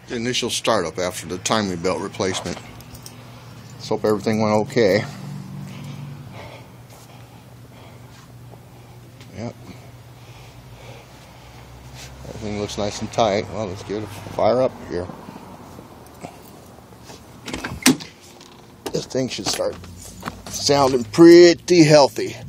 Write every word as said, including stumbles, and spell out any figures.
the initial startup after the timing belt replacement. Let's hope everything went okay. Yep. Everything looks nice and tight. Well, let's give it a fire up here. This thing should start sounding pretty healthy.